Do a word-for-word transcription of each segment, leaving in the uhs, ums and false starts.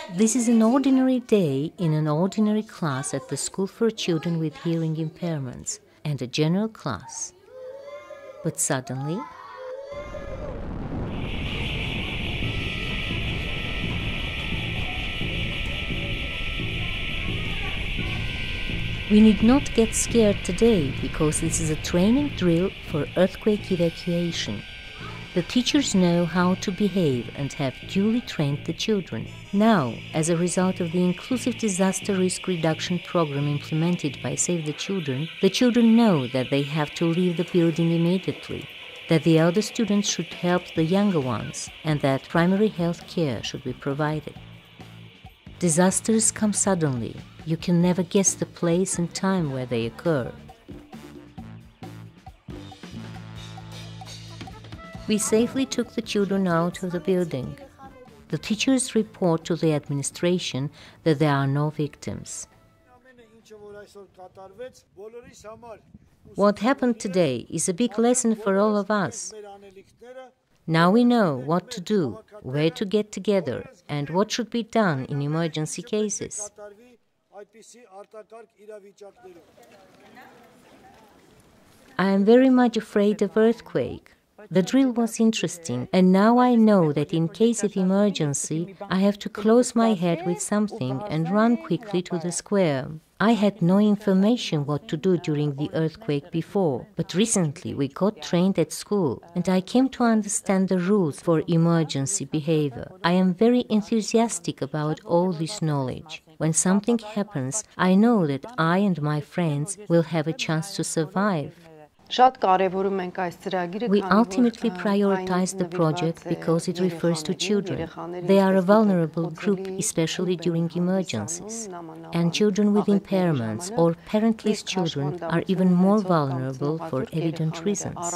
This is an ordinary day in an ordinary class at the School for Children with Hearing Impairments and a general class. But suddenly, we need not get scared today because this is a training drill for earthquake evacuation. The teachers know how to behave and have duly trained the children. Now, as a result of the inclusive disaster risk reduction program implemented by Save the Children, the children know that they have to leave the building immediately, that the elder students should help the younger ones, and that primary health care should be provided. Disasters come suddenly. You can never guess the place and time where they occur. We safely took the children out of the building. The teachers report to the administration that there are no victims. What happened today is a big lesson for all of us. Now we know what to do, where to get together, and what should be done in emergency cases. I am very much afraid of earthquake. The drill was interesting, and now I know that in case of emergency, I have to close my head with something and run quickly to the square. I had no information what to do during the earthquake before, but recently we got trained at school, and I came to understand the rules for emergency behavior. I am very enthusiastic about all this knowledge. When something happens, I know that I and my friends will have a chance to survive. We ultimately prioritize the project because it refers to children. They are a vulnerable group, especially during emergencies. And children with impairments or parentless children are even more vulnerable for evident reasons.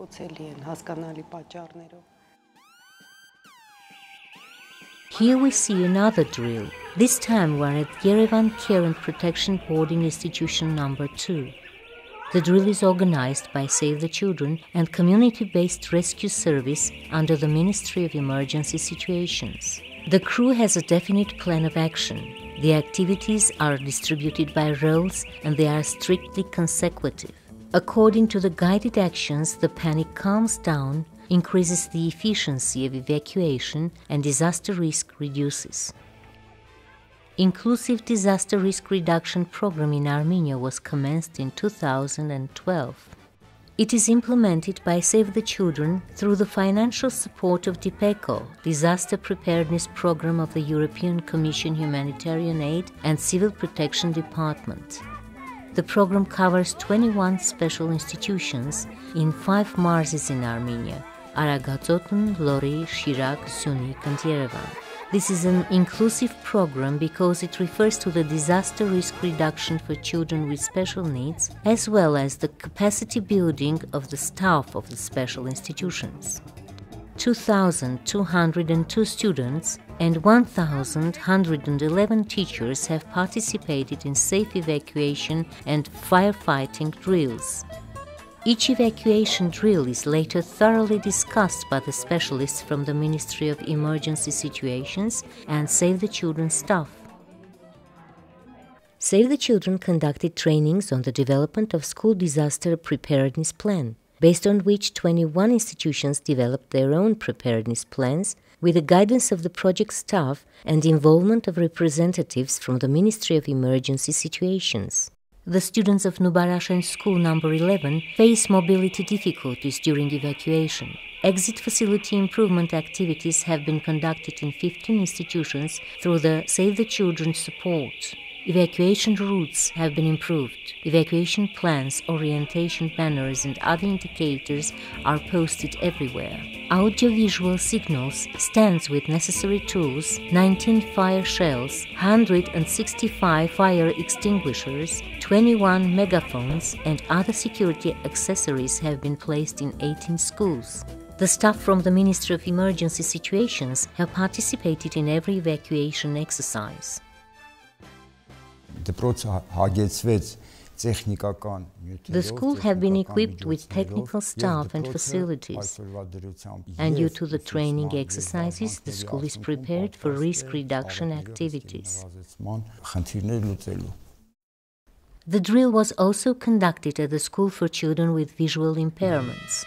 Here we see another drill. This time we're at Yerevan Care and Protection Boarding Institution number two. The drill is organized by Save the Children and community-based rescue service under the Ministry of Emergency Situations. The crew has a definite plan of action. The activities are distributed by roles and they are strictly consecutive. According to the guided actions, the panic calms down, increases the efficiency of evacuation, and disaster risk reduces. Inclusive Disaster Risk Reduction Program in Armenia was commenced in two thousand twelve. It is implemented by Save the Children through the financial support of DIPECHO, Disaster Preparedness Program of the European Commission Humanitarian Aid and Civil Protection Department. The program covers twenty-one special institutions in five marses in Armenia: Aragatsotn, Lori, Shirak, Syunik, and Yerevan. This is an inclusive program because it refers to the disaster risk reduction for children with special needs, as well as the capacity building of the staff of the special institutions. two thousand two hundred two students and one thousand one hundred eleven teachers have participated in safe evacuation and firefighting drills. Each evacuation drill is later thoroughly discussed by the specialists from the Ministry of Emergency Situations and Save the Children staff. Save the Children conducted trainings on the development of school disaster preparedness plan, based on which twenty-one institutions developed their own preparedness plans with the guidance of the project staff and involvement of representatives from the Ministry of Emergency Situations. The students of Nubarashen School number eleven face mobility difficulties during evacuation. Exit facility improvement activities have been conducted in fifteen institutions through the Save the Children support. Evacuation routes have been improved. Evacuation plans, orientation banners and other indicators are posted everywhere. Audiovisual signals, stands with necessary tools, nineteen fire shells, one hundred sixty-five fire extinguishers, twenty-one megaphones and other security accessories have been placed in eighteen schools. The staff from the Ministry of Emergency Situations have participated in every evacuation exercise. Դպրոց հագեցվեց The school have been equipped with technical staff and facilities, and due to the training exercises, the school is prepared for risk reduction activities. The drill was also conducted at the School for Children with Visual Impairments.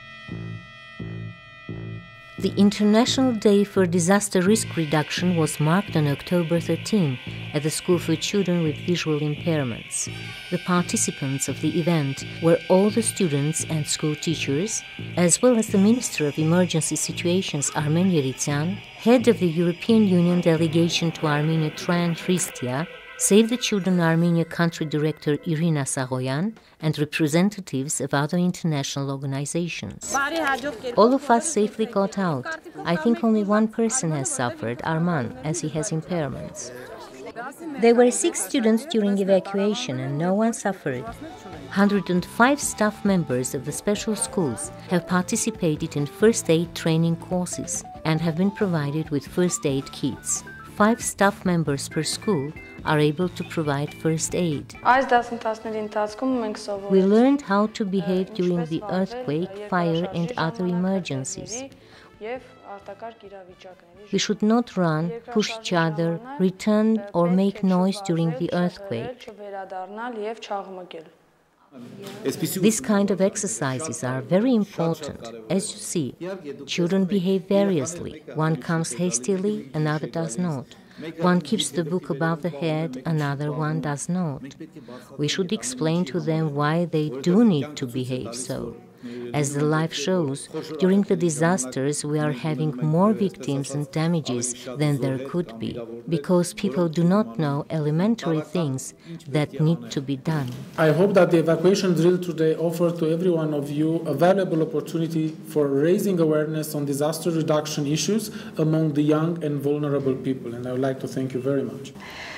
The International Day for Disaster Risk Reduction was marked on October thirteenth at the School for Children with Visual Impairments. The participants of the event were all the students and school teachers, as well as the Minister of Emergency Situations Armenia, head of the European Union delegation to Armenia Traian Hristia, Save the Children Armenia Country Director Irina Sagoyan, and representatives of other international organizations. All of us safely got out. I think only one person has suffered, Arman, as he has impairments. There were six students during evacuation and no one suffered. one hundred five staff members of the special schools have participated in first aid training courses and have been provided with first aid kits. Five staff members per school are able to provide first aid. We learned how to behave during the earthquake, fire and other emergencies. We should not run, push each other, return or make noise during the earthquake. This kind of exercises are very important. As you see, children behave variously. One comes hastily, another does not. One keeps the book above the head, another one does not. We should explain to them why they do need to behave so. As the life shows, during the disasters we are having more victims and damages than there could be, because people do not know elementary things that need to be done. I hope that the evacuation drill today offered to every one of you a valuable opportunity for raising awareness on disaster reduction issues among the young and vulnerable people, and I would like to thank you very much.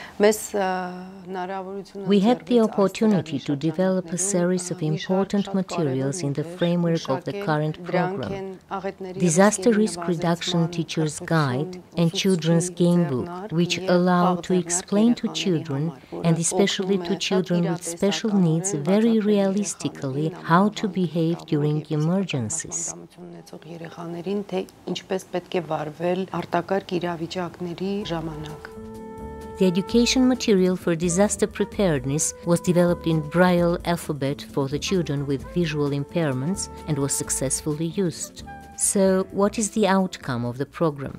We had the opportunity to develop a series of important materials in the framework of the current program. Disaster Risk Reduction Teacher's Guide and Children's Game Book, which allow to explain to children, and especially to children with special needs, very realistically how to behave during emergencies. The education material for disaster preparedness was developed in Braille alphabet for the children with visual impairments and was successfully used. So, what is the outcome of the program?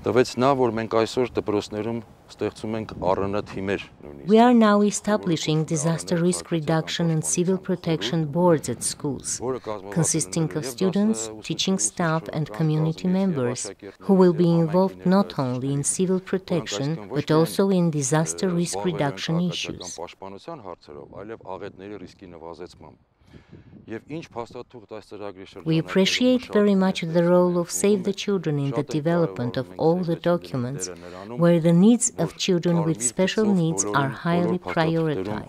We are now establishing disaster risk reduction and civil protection boards at schools, consisting of students, teaching staff and community members, who will be involved not only in civil protection, but also in disaster risk reduction issues. We appreciate very much the role of Save the Children in the development of all the documents, where the needs of children with special needs are highly prioritized.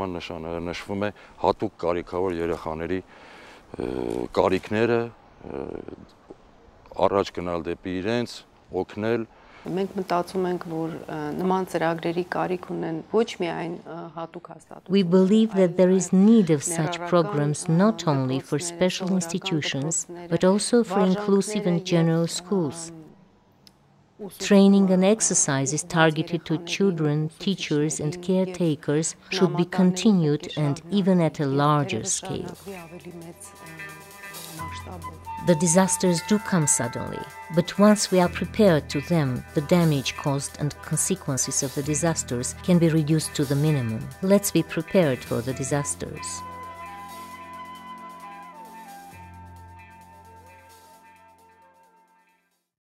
We believe that there is need of such programs not only for special institutions, but also for inclusive and general schools. Training and exercises targeted to children, teachers and caretakers should be continued and even at a larger scale. The disasters do come suddenly, but once we are prepared to them, the damage caused and consequences of the disasters can be reduced to the minimum. Let's be prepared for the disasters.